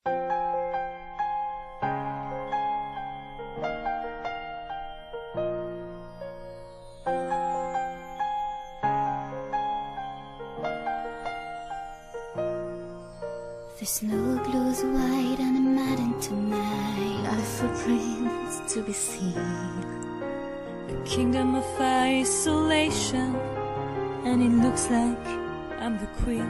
The snow glows white on the mountain tonight. Not a footprint to be seen. A kingdom of isolation, and it looks like I'm the queen.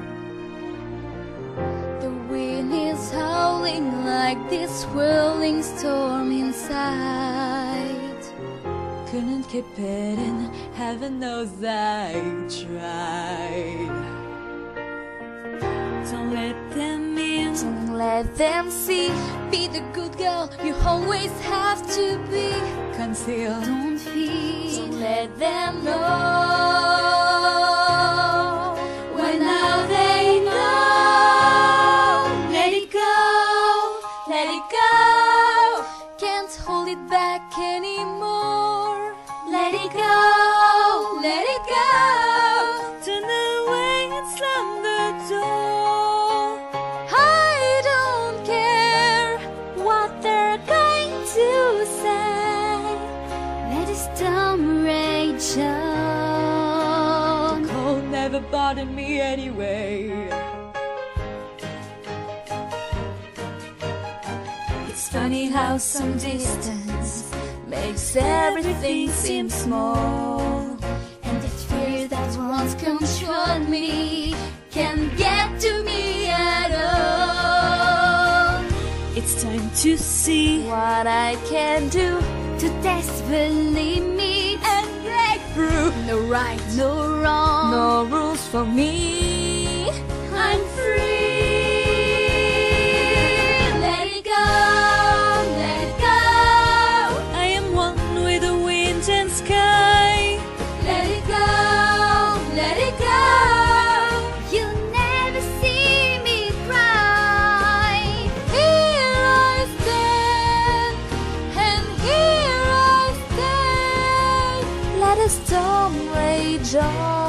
The wind is howling like this swirling storm inside. Couldn't keep it in, heaven knows I tried. Don't let them in, don't let them see. Be the good girl you always have to be. Conceal, don't feel, don't let them know. When now they know. Let it go, let it go. Can't hold it back anymore. Let it go, let it go. Turn away and slam the door. I don't care what they're going to say. Let the storm rage on. The cold never bothered me anyway. It's funny how some distance makes everything seem small. And the fear that once controlled me can't get to me at all. It's time to see what I can do to desperately meet and break through. No right, no wrong, no rules for me. I'm free. Let it go, let it go. I am one with the wind and sky. Let it go, let it go. You'll never see me cry. Here I stand, and here I stay. Let the storm rage on.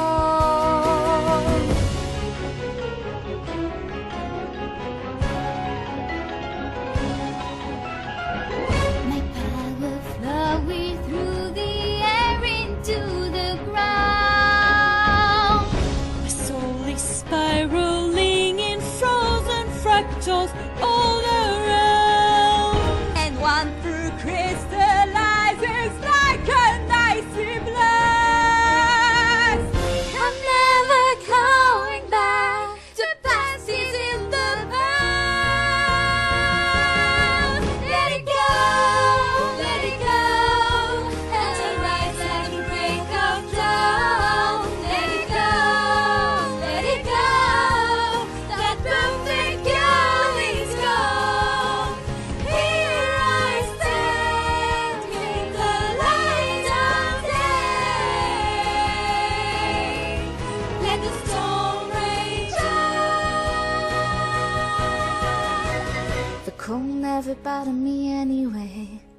My power flowing through the air into the ground. My soul is spiraling in frozen fractals all around. And one through crystallizes like an icy blast. I'm never going back to past is in the past. Let it go, let it go. And the rise and the break of dawn. Let it go, let it go. That perfect girl is gone. Here I stand in the light of day. Let the storm rage on. The cold never bothered me anyway.